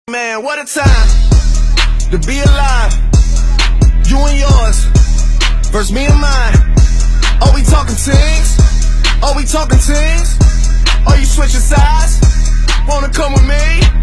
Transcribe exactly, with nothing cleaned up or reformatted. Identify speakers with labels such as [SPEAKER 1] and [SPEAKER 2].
[SPEAKER 1] Man, what a time to be alive. You and yours versus me and mine. Are we talking teams? Are we talking teams? Are you switching sides? Wanna come with me?